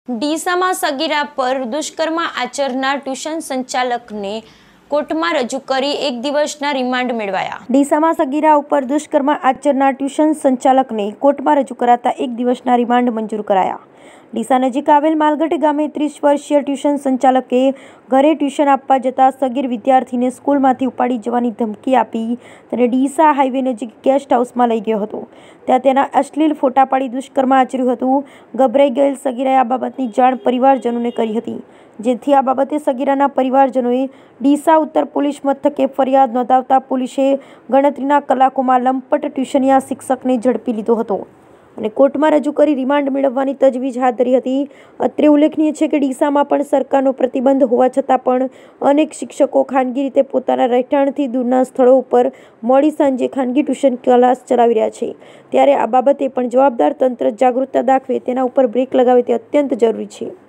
ડીસામાં સગીરા પર દુષ્કર્મ આચરનાર ટ્યુશન સંચાલકને કોર્ટમાં રજૂ કરી 1 દિવસના રિમાન્ડ મેળવાયા। ડીસામાં સગીરા ઉપર દુષ્કર્મ આચરનાર ટ્યુશન સંચાલકને કોર્ટમાં રજૂ કરાતા 1 દિવસના રિમાન્ડ મંજૂર કરાયા। ડીસા નજીક આવેલ માલગઢ ગામે 30 વર્ષીય ટ્યુશન સંચાલકે ઘરે ટ્યુશન આપવા જતા સગીર વિદ્યાર્થીને સ્કૂલમાંથી ઉપાડી જવાની ધમકી આપી તેને ડીસા હાઈવે નજીક ગેસ્ટ હાઉસમાં લઈ ગયો હતો। ત્યાં તેના અશ્લીલ ફોટા પાડી દુષ્કર્મ આચર્યું હતું। ગભરાઈ ગયેલ સગીરાએ આ બાબતની જાણ પરિવારજનોને કરી હતી, જેથી આ બાબતે સગીરાના પરિવારજનોએ ડીસા ઉત્તર પોલીસ મથકે ફરિયાદ નોંધાવતા પોલીસે ગણતરીના કલાકોમાં લંપટ ટ્યુશનિયા શિક્ષકને ઝડપી લીધો હતો અને કોર્ટમાં રજૂ કરી રિમાન્ડ મેળવવાની તજવીજ હાથ ધરી હતી। અત્રે ઉલ્લેખનીય છે કે ડીસામાં પણ સરકારનો પ્રતિબંધ હોવા છતાં પણ અનેક શિક્ષકો ખાનગી રીતે પોતાના રહેઠાણથી દૂરના સ્થળો ઉપર મોડી સાંજે ખાનગી ટ્યુશન ક્લાસ ચલાવી રહ્યા છે। ત્યારે આ બાબતે પણ જવાબદાર તંત્ર જાગૃતતા દાખવે તેના ઉપર બ્રેક લગાવે તે અત્યંત જરૂરી છે।